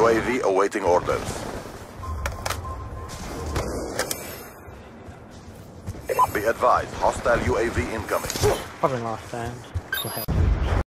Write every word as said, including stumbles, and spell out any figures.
U A V awaiting orders. Be advised, hostile U A V incoming. Probably last stand.